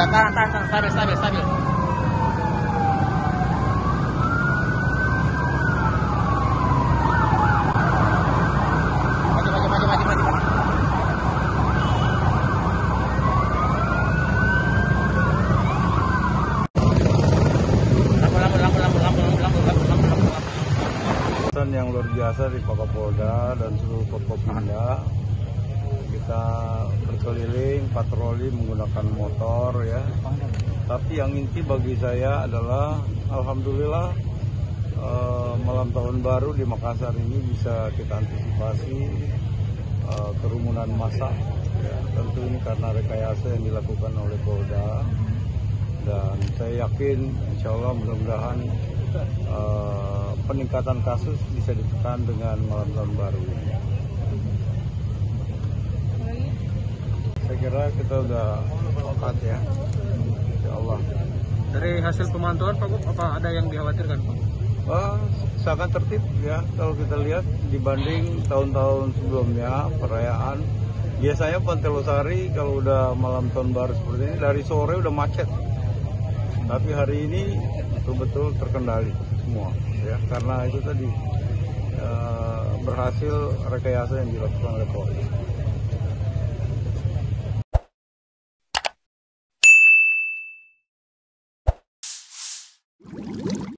tahan, stabil. Maju. Yang luar biasa di Pakapolda dan seluruh Forkopimda, kita berkeliling patroli menggunakan motor ya. Tapi yang inti bagi saya adalah alhamdulillah malam tahun baru di Makassar ini bisa kita antisipasi kerumunan massa ya. Tentu ini karena rekayasa yang dilakukan oleh Polda, dan saya yakin insya Allah mudah-mudahan peningkatan kasus bisa ditekan dengan malam tahun baru ini. Saya kira kita udah sepakat ya, insya Allah. Dari hasil pemantauan Pak Gub, apa ada yang dikhawatirkan Pak? Sangat tertib ya kalau kita lihat dibanding tahun-tahun sebelumnya perayaan. Biasanya Pantai Losari kalau udah malam tahun baru seperti ini dari sore udah macet. Tapi hari ini betul-betul terkendali semua ya, karena itu tadi berhasil rekayasa yang dilakukan oleh Polri.